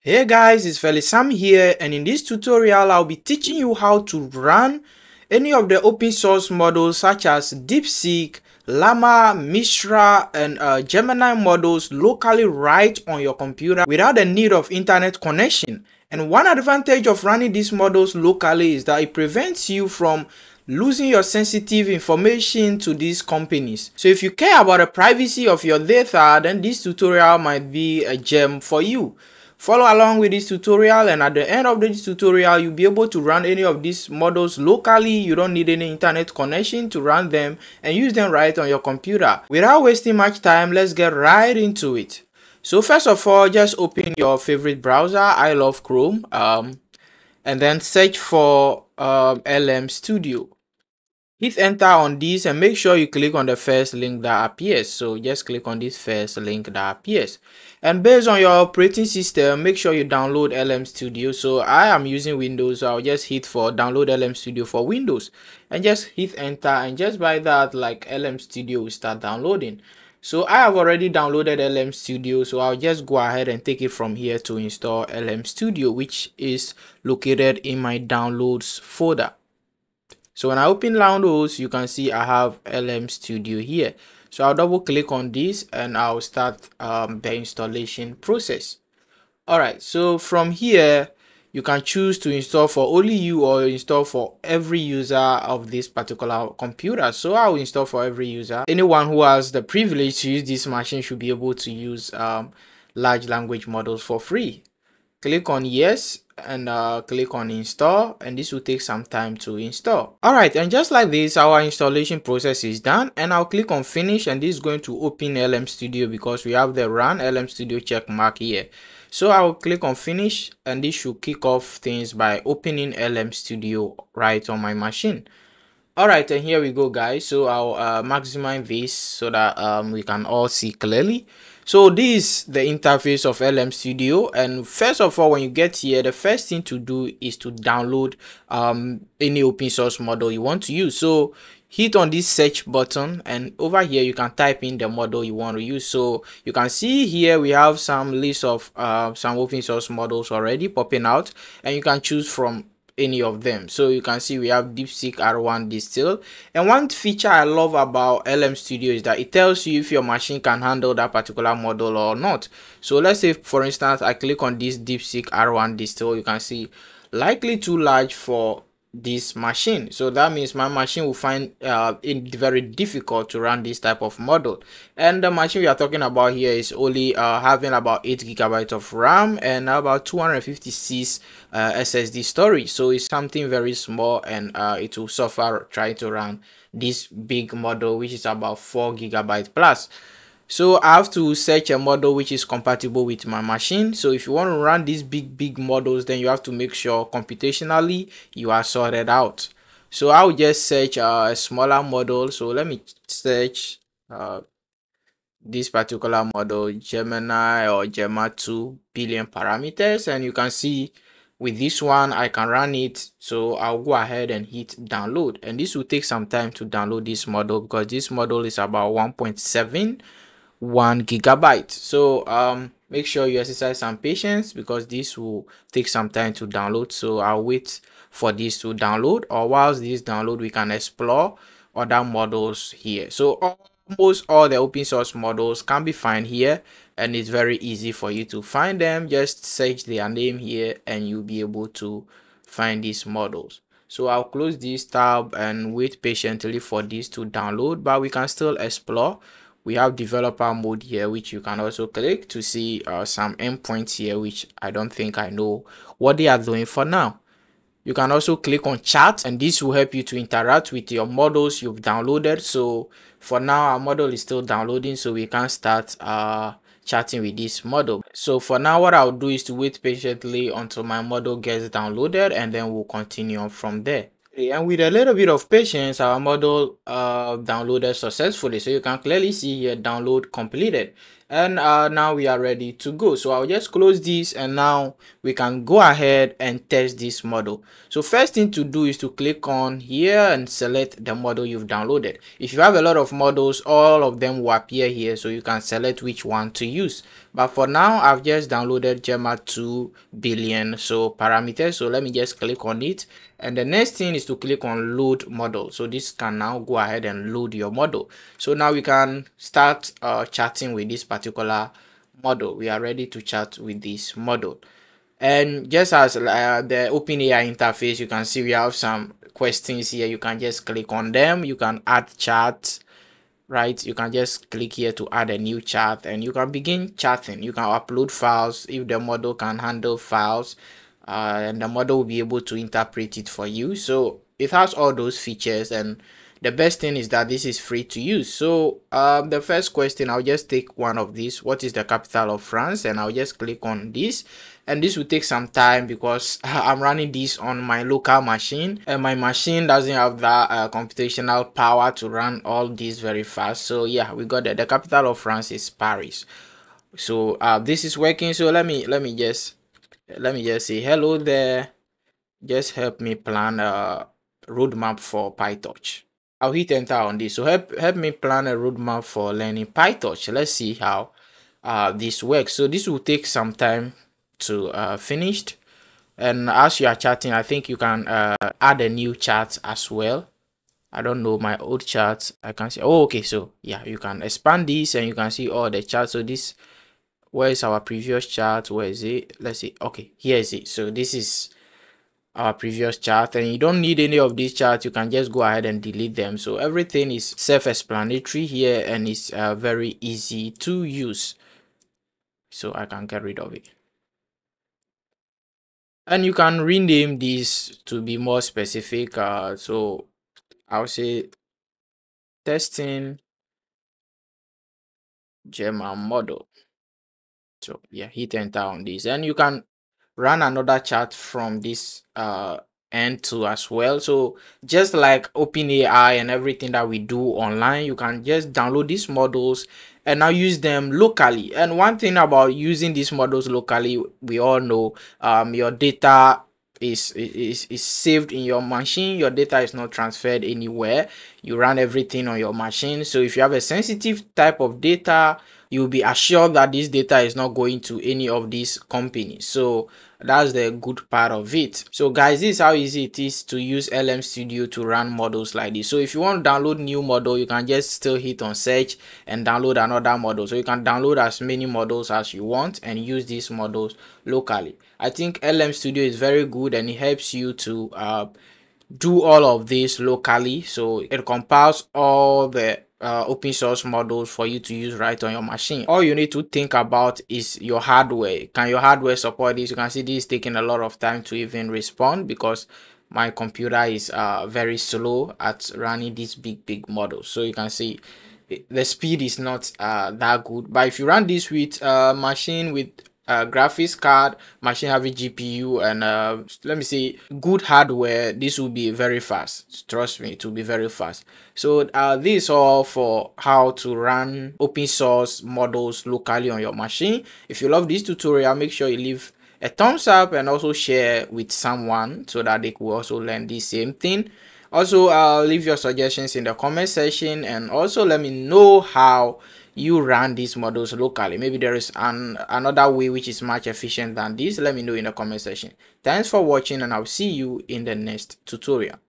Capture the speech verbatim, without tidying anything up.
Hey guys, it's Felix Sam here, and in this tutorial I'll be teaching you how to run any of the open source models such as DeepSeek, Llama, Mistral, and uh, Gemini models locally right on your computer without the need of internet connection. And one advantage of running these models locally is that it prevents you from losing your sensitive information to these companies. So if you care about the privacy of your data, then this tutorial might be a gem for you. Follow along with this tutorial, and at the end of this tutorial you'll be able to run any of these models locally. You don't need any internet connection to run them and use them right on your computer. Without wasting much time, let's get right into it. So first of all, just open your favorite browser. I love Chrome, um, and then search for um, L M Studio. Hit enter on this and make sure you click on the first link that appears. So just click on this first link that appears. And based on your operating system, make sure you download L M Studio. So I am using Windows, so I'll just hit for download L M Studio for Windows and just hit enter, and just by that, like, L M Studio will start downloading. So I have already downloaded L M Studio, so I'll just go ahead and take it from here to install L M Studio, which is located in my downloads folder. So when I open downloads, you can see I have L M Studio here. So I'll double click on this and I'll start um, the installation process. Alright, so from here, you can choose to install for only you or install for every user of this particular computer. So I'll install for every user. Anyone who has the privilege to use this machine should be able to use um, large language models for free. Click on yes and uh, click on install, and this will take some time to install. All right, and just like this, our installation process is done, and I'll click on finish, and this is going to open L M Studio because we have the run L M Studio check mark here. So I'll click on finish, and this should kick off things by opening L M Studio right on my machine. All right, and here we go, guys. So I'll uh, maximize this so that um, we can all see clearly. So this is the interface of L M Studio, and first of all, when you get here, the first thing to do is to download um, any open source model you want to use. So hit on this search button, and over here you can type in the model you want to use. So you can see here we have some list of uh, some open source models already popping out, and you can choose from any of them. So you can see we have DeepSeek R one Distill, and one feature I love about L M Studio is that it tells you if your machine can handle that particular model or not. So let's say, for instance, I click on this DeepSeek R one Distill. You can see likely too large for this machine, so that means my machine will find uh, it very difficult to run this type of model. And the machine we are talking about here is only uh, having about eight gigabytes of RAM and about two hundred fifty-six uh, S S D storage, so it's something very small, and uh, it will suffer trying to run this big model, which is about four gigabytes plus. So I have to search a model which is compatible with my machine. So if you want to run these big big models, then you have to make sure computationally you are sorted out. So I'll just search uh, a smaller model. So let me search uh, this particular model, Gemini or Gemma two billion parameters, and you can see with this one I can run it. So I'll go ahead and hit download, and this will take some time to download this model because this model is about one point seven one gigabyte. So um make sure you exercise some patience because this will take some time to download. So I'll wait for this to download, or whilst this download we can explore other models here. So almost all the open source models can be found here, and it's very easy for you to find them. Just search their name here and you'll be able to find these models. So I'll close this tab and wait patiently for this to download, but we can still explore. We have developer mode here, which you can also click to see uh, some endpoints here, which I don't think I know what they are doing for now. You can also click on chat, and this will help you to interact with your models you've downloaded. So for now, our model is still downloading, so we can start uh, chatting with this model. So for now, what I'll do is to wait patiently until my model gets downloaded, and then we'll continue on from there. And with a little bit of patience, our model uh, downloaded successfully. So you can clearly see here download completed, and uh, now we are ready to go. So I'll just close this, and now we can go ahead and test this model. So first thing to do is to click on here and select the model you've downloaded. If you have a lot of models, all of them will appear here, so you can select which one to use. but for now I've just downloaded Gemma two billion so parameters. So let me just click on it, and the next thing is to click on load model. So this can now go ahead and load your model. So now we can start uh, chatting with this particular model. We are ready to chat with this model. And just as uh, the OpenAI interface, you can see we have some questions here. You can just click on them. You can add chat, right? You can just click here to add a new chat, and you can begin chatting. You can upload files if the model can handle files, uh, and the model will be able to interpret it for you. So it has all those features, and the best thing is that this is free to use. So um, the first question, I'll just take one of these. What is the capital of France? And I'll just click on this, and this will take some time because I'm running this on my local machine, and my machine doesn't have that uh, computational power to run all these very fast. So yeah, we got that. The capital of France is Paris. So uh, this is working. So let me let me just let me just say hello there. Just help me plan a roadmap for PyTorch. I'll hit enter on this. So help help me plan a roadmap for learning PyTorch. Let's see how uh, this works. So this will take some time to uh, finished. And as you are chatting, I think you can uh, add a new chat as well. I don't know my old charts. I can see. Oh, okay. So yeah, you can expand this and you can see all the charts. So this, where is our previous chart? Where is it? Let's see. Okay, here is it. So this is our previous chart, and you don't need any of these charts. You can just go ahead and delete them. So everything is self-explanatory here, and it's uh, very easy to use. So I can get rid of it. And you can rename this to be more specific. Uh, so I'll say testing Gemma model. So yeah, hit enter on this, and you can run another chart from this uh end too as well. So just like OpenAI and everything that we do online, you can just download these models and now use them locally. And one thing about using these models locally, we all know um your data is is is saved in your machine. Your data is not transferred anywhere. You run everything on your machine. So if you have a sensitive type of data, you'll be assured that this data is not going to any of these companies. So that's the good part of it. So guys, this is how easy it is to use L M Studio to run models like this. So if you want to download new model, you can just still hit on search and download another model. So you can download as many models as you want and use these models locally. I think L M Studio is very good, and it helps you to uh, do all of this locally. So it compiles all the uh, open source models for you to use right on your machine. All you need to think about is your hardware. Can your hardware support this? You can see this is taking a lot of time to even respond because my computer is uh, very slow at running these big big models. So you can see the speed is not uh, that good. But if you run this with a machine with uh, graphics card, machine having G P U, and uh, let me say good hardware, this will be very fast. Trust me, it will be very fast. So uh, this is all for how to run open source models locally on your machine. If you love this tutorial, make sure you leave a thumbs up and also share with someone so that they could also learn the same thing. Also, uh, leave your suggestions in the comment section, and also let me know how you run these models locally. Maybe there is an another way which is much efficient than this. Let me know in the comment section. Thanks for watching, and I'll see you in the next tutorial.